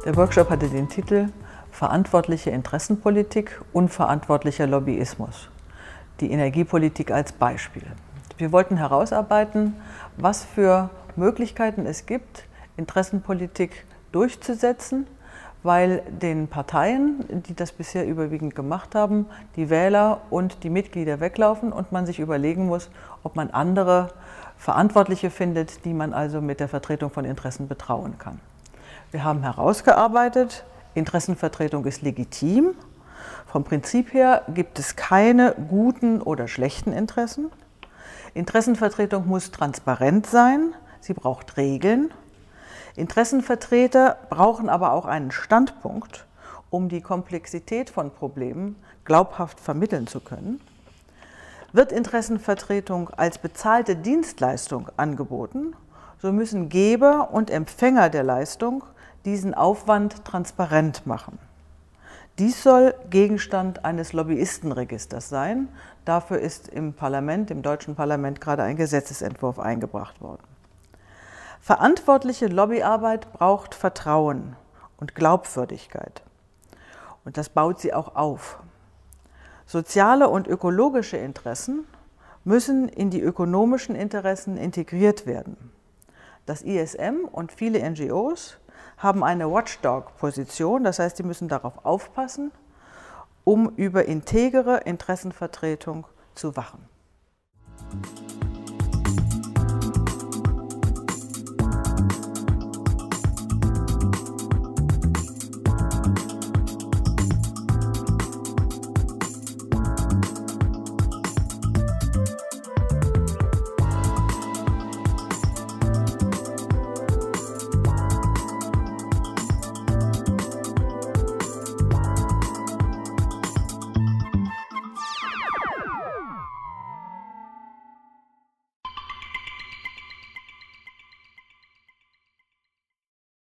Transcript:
Der Workshop hatte den Titel Verantwortliche Interessenpolitik, unverantwortlicher Lobbyismus. Die Energiepolitik als Beispiel. Wir wollten herausarbeiten, was für Möglichkeiten es gibt, Interessenpolitik durchzusetzen, weil den Parteien, die das bisher überwiegend gemacht haben, die Wähler und die Mitglieder weglaufen und man sich überlegen muss, ob man andere Verantwortliche findet, die man also mit der Vertretung von Interessen betrauen kann. Wir haben herausgearbeitet, Interessenvertretung ist legitim. Vom Prinzip her gibt es keine guten oder schlechten Interessen. Interessenvertretung muss transparent sein, sie braucht Regeln. Interessenvertreter brauchen aber auch einen Standpunkt, um die Komplexität von Problemen glaubhaft vermitteln zu können. Wird Interessenvertretung als bezahlte Dienstleistung angeboten, so müssen Geber und Empfänger der Leistung diesen Aufwand transparent machen. Dies soll Gegenstand eines Lobbyistenregisters sein. Dafür ist im Parlament, im deutschen Parlament, gerade ein Gesetzesentwurf eingebracht worden. Verantwortliche Lobbyarbeit braucht Vertrauen und Glaubwürdigkeit. Und das baut sie auch auf. Soziale und ökologische Interessen müssen in die ökonomischen Interessen integriert werden. Das ISM und viele NGOs haben eine Watchdog-Position, das heißt, sie müssen darauf aufpassen, um über integere Interessenvertretung zu wachen.